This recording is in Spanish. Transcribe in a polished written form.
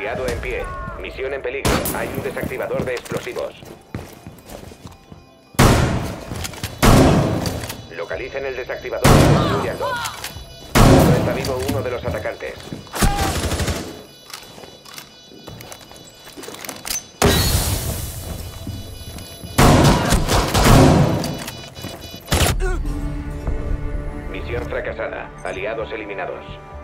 Aliado en pie. Misión en peligro. Hay un desactivador de explosivos. Localicen el desactivador y destruyanlo. Solo está vivo uno de los atacantes. Misión fracasada. Aliados eliminados.